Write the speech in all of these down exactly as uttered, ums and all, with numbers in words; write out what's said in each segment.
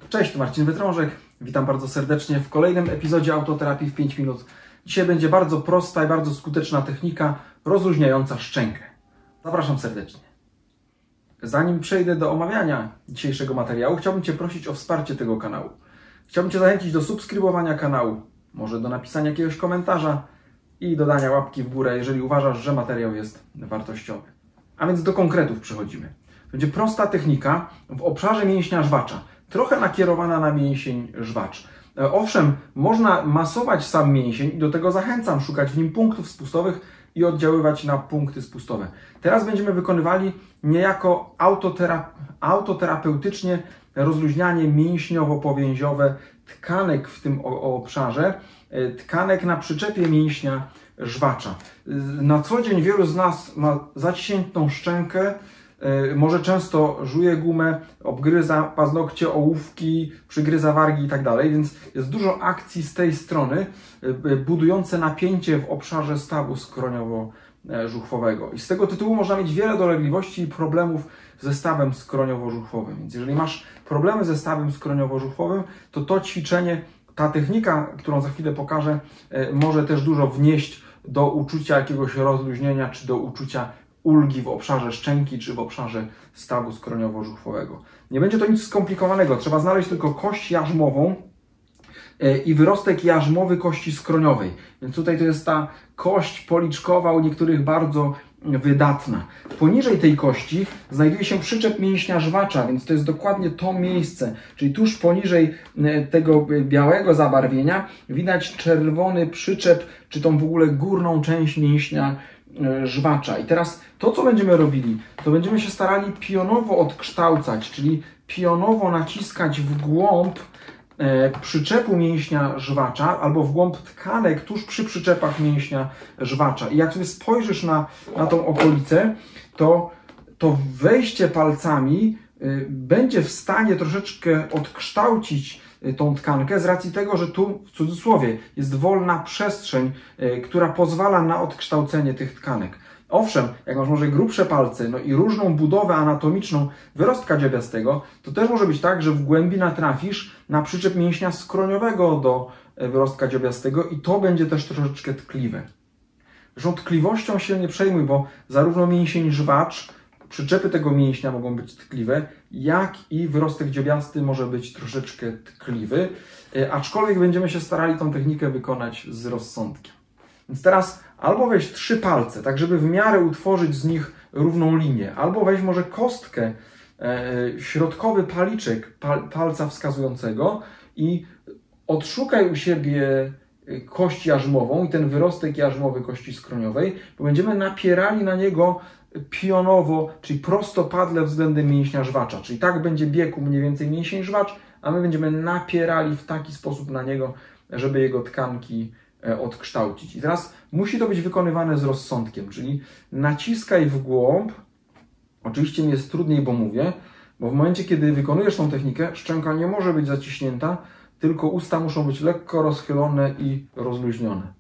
Cześć, tu Marcin Wytrążek. Witam bardzo serdecznie w kolejnym epizodzie Autoterapii w pięć minut. Dzisiaj będzie bardzo prosta i bardzo skuteczna technika rozluźniająca szczękę. Zapraszam serdecznie. Zanim przejdę do omawiania dzisiejszego materiału, chciałbym Cię prosić o wsparcie tego kanału. Chciałbym Cię zachęcić do subskrybowania kanału, może do napisania jakiegoś komentarza i dodania łapki w górę, jeżeli uważasz, że materiał jest wartościowy. A więc do konkretów przechodzimy. Będzie prosta technika w obszarze mięśnia żwacza, trochę nakierowana na mięsień żwacz. Owszem, można masować sam mięsień i do tego zachęcam, szukać w nim punktów spustowych i oddziaływać na punkty spustowe. Teraz będziemy wykonywali niejako autotera autoterapeutycznie rozluźnianie mięśniowo-powięziowe tkanek w tym obszarze, tkanek na przyczepie mięśnia żwacza. Na co dzień wielu z nas ma zaciśniętą szczękę, może często żuje gumę, obgryza paznokcie, ołówki, przygryza wargi i tak dalej, więc jest dużo akcji z tej strony budujące napięcie w obszarze stawu skroniowo-żuchwowego. I z tego tytułu można mieć wiele dolegliwości i problemów ze stawem skroniowo-żuchwowym. Więc jeżeli masz problemy ze stawem skroniowo-żuchwowym, to to ćwiczenie, ta technika, którą za chwilę pokażę, może też dużo wnieść do uczucia jakiegoś rozluźnienia, czy do uczucia ulgi w obszarze szczęki, czy w obszarze stawu skroniowo-żuchwowego. Nie będzie to nic skomplikowanego, trzeba znaleźć tylko kość jarzmową i wyrostek jarzmowy kości skroniowej. Więc tutaj to jest ta kość policzkowa, u niektórych bardzo wydatna. Poniżej tej kości znajduje się przyczep mięśnia żwacza, więc to jest dokładnie to miejsce, czyli tuż poniżej tego białego zabarwienia widać czerwony przyczep, czy tą w ogóle górną część mięśnia żwacza. I teraz to, co będziemy robili, to będziemy się starali pionowo odkształcać, czyli pionowo naciskać w głąb e, przyczepu mięśnia żwacza albo w głąb tkanek tuż przy przyczepach mięśnia żwacza. I jak sobie spojrzysz na, na tą okolicę, to, to wejście palcami y, będzie w stanie troszeczkę odkształcić tą tkankę z racji tego, że tu w cudzysłowie jest wolna przestrzeń, y, która pozwala na odkształcenie tych tkanek. Owszem, jak masz może grubsze palce, no i różną budowę anatomiczną wyrostka dziobiastego, to też może być tak, że w głębi natrafisz na przyczep mięśnia skroniowego do wyrostka dziobiastego i to będzie też troszeczkę tkliwe. Zresztą tkliwością się nie przejmuj, bo zarówno mięsień żwacz, przyczepy tego mięśnia mogą być tkliwe, jak i wyrostek dziobiasty może być troszeczkę tkliwy, aczkolwiek będziemy się starali tą technikę wykonać z rozsądkiem. Więc teraz albo weź trzy palce, tak żeby w miarę utworzyć z nich równą linię, albo weź może kostkę, e, środkowy paliczek pal, palca wskazującego i odszukaj u siebie kość jarzmową i ten wyrostek jarzmowy kości skroniowej, bo będziemy napierali na niego pionowo, czyli prostopadle względem mięśnia żwacza, czyli tak będzie biegł mniej więcej mięsień żwacz, a my będziemy napierali w taki sposób na niego, żeby jego tkanki odkształcić. I teraz musi to być wykonywane z rozsądkiem, czyli naciskaj w głąb. Oczywiście mi jest trudniej, bo mówię, bo w momencie, kiedy wykonujesz tą technikę, szczęka nie może być zaciśnięta, tylko usta muszą być lekko rozchylone i rozluźnione.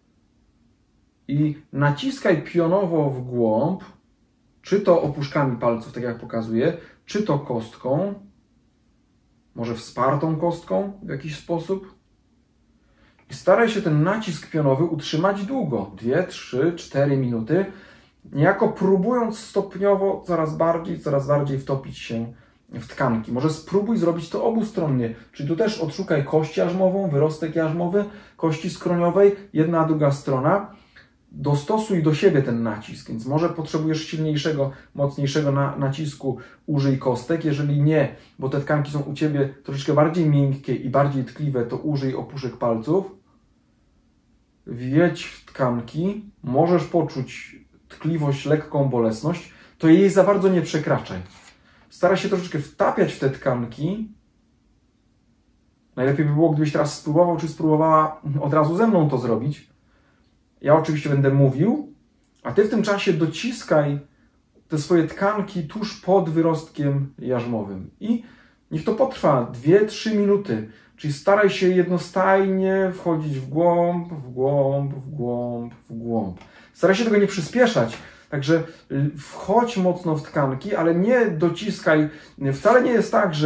I naciskaj pionowo w głąb, czy to opuszkami palców, tak jak pokazuję, czy to kostką, może wspartą kostką w jakiś sposób. I staraj się ten nacisk pionowy utrzymać długo, dwie, trzy, cztery minuty, niejako próbując stopniowo coraz bardziej, coraz bardziej wtopić się w tkanki. Może spróbuj zrobić to obustronnie, czyli tu też odszukaj kość jarzmową, wyrostek jarzmowy, kości skroniowej, jedna a druga strona. Dostosuj do siebie ten nacisk, więc może potrzebujesz silniejszego, mocniejszego na, nacisku, użyj kostek, jeżeli nie, bo te tkanki są u Ciebie troszeczkę bardziej miękkie i bardziej tkliwe, to użyj opuszek palców. Wjedź w tkanki, możesz poczuć tkliwość, lekką bolesność, to jej za bardzo nie przekraczaj. Staraj się troszeczkę wtapiać w te tkanki. Najlepiej by było, gdybyś teraz spróbował, czy spróbowała od razu ze mną to zrobić. Ja oczywiście będę mówił, a Ty w tym czasie dociskaj te swoje tkanki tuż pod wyrostkiem jarzmowym. I niech to potrwa dwie trzy minuty. Czyli staraj się jednostajnie wchodzić w głąb, w głąb, w głąb, w głąb. Staraj się tego nie przyspieszać. Także wchodź mocno w tkanki, ale nie dociskaj. Wcale nie jest tak, że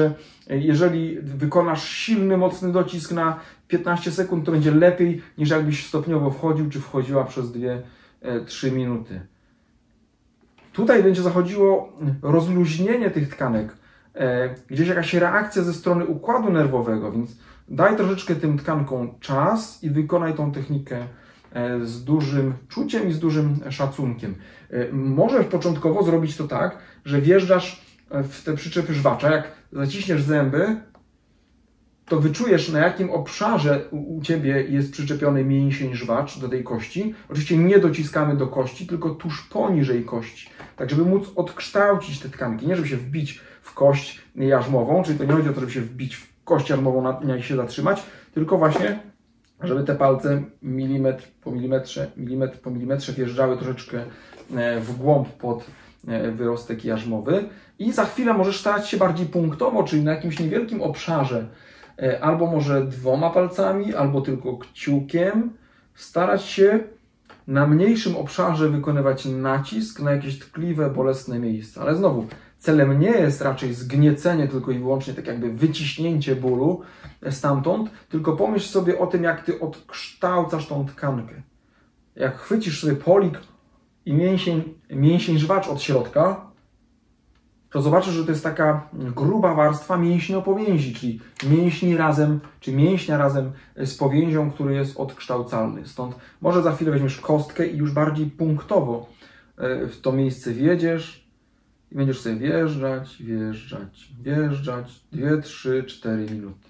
jeżeli wykonasz silny, mocny docisk na piętnaście sekund, to będzie lepiej niż jakbyś stopniowo wchodził czy wchodziła przez dwie trzy minuty. Tutaj będzie zachodziło rozluźnienie tych tkanek, gdzieś jakaś reakcja ze strony układu nerwowego, więc daj troszeczkę tym tkankom czas i wykonaj tą technikę z dużym czuciem i z dużym szacunkiem. Możesz początkowo zrobić to tak, że wjeżdżasz w te przyczepy żwacza, jak zaciśniesz zęby, to wyczujesz, na jakim obszarze u Ciebie jest przyczepiony mięsień żwacz do tej kości. Oczywiście nie dociskamy do kości, tylko tuż poniżej kości, tak żeby móc odkształcić te tkanki, nie żeby się wbić w kość jarzmową, czyli to nie chodzi o to, żeby się wbić w kość jarzmową na niej się zatrzymać, tylko właśnie, żeby te palce milimetr po milimetrze, milimetr po milimetrze wjeżdżały troszeczkę w głąb pod wyrostek jarzmowy i za chwilę możesz starać się bardziej punktowo, czyli na jakimś niewielkim obszarze, albo może dwoma palcami, albo tylko kciukiem, starać się na mniejszym obszarze wykonywać nacisk na jakieś tkliwe, bolesne miejsca. Ale znowu, celem nie jest raczej zgniecenie, tylko i wyłącznie tak jakby wyciśnięcie bólu stamtąd, tylko pomyśl sobie o tym, jak Ty odkształcasz tą tkankę. Jak chwycisz sobie polik i mięsień, mięsień żwacz od środka, to zobaczysz, że to jest taka gruba warstwa mięśniopowięzi, czyli mięśni razem, czy mięśnia razem z powięzią, który jest odkształcalny. Stąd może za chwilę weźmiesz kostkę i już bardziej punktowo w to miejsce wjedziesz i będziesz sobie wjeżdżać, wjeżdżać, wjeżdżać, dwie, trzy, cztery minuty.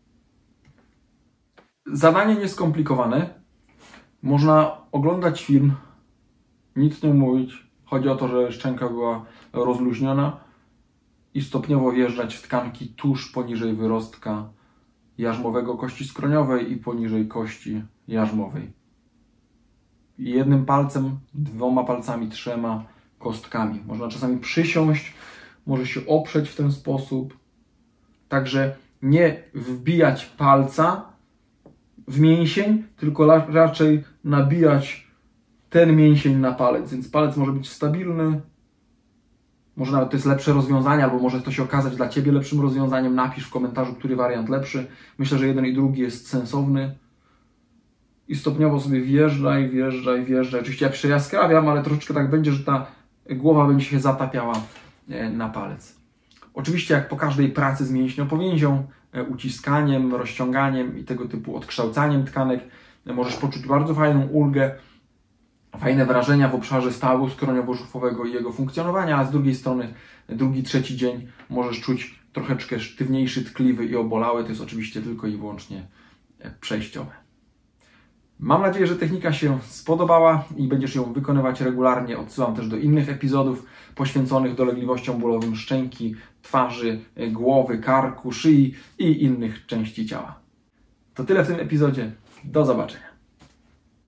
Zadanie nieskomplikowane. Można oglądać film, nic nie mówić. Chodzi o to, że szczęka była rozluźniona i stopniowo wjeżdżać w tkanki tuż poniżej wyrostka jarzmowego kości skroniowej i poniżej kości jarzmowej. I jednym palcem, dwoma palcami, trzema kostkami. Można czasami przysiąść, może się oprzeć w ten sposób. Także nie wbijać palca w mięsień, tylko raczej nabijać ten mięsień na palec, więc palec może być stabilny, może nawet to jest lepsze rozwiązanie, albo może to się okazać dla Ciebie lepszym rozwiązaniem. Napisz w komentarzu, który wariant lepszy. Myślę, że jeden i drugi jest sensowny. I stopniowo sobie wjeżdżaj, wjeżdżaj, wjeżdżaj. Oczywiście ja przejaskrawiam, ale troszeczkę tak będzie, że ta głowa będzie się zatapiała na palec. Oczywiście jak po każdej pracy z mięśniopowięzią, uciskaniem, rozciąganiem i tego typu odkształcaniem tkanek możesz poczuć bardzo fajną ulgę, fajne wrażenia w obszarze stawu skroniowo-żuchwowego i jego funkcjonowania, a z drugiej strony drugi, trzeci dzień możesz czuć troszeczkę sztywniejszy, tkliwy i obolały. To jest oczywiście tylko i wyłącznie przejściowe. Mam nadzieję, że technika się spodobała i będziesz ją wykonywać regularnie. Odsyłam też do innych epizodów poświęconych dolegliwościom bólowym szczęki, twarzy, głowy, karku, szyi i innych części ciała. To tyle w tym epizodzie. Do zobaczenia.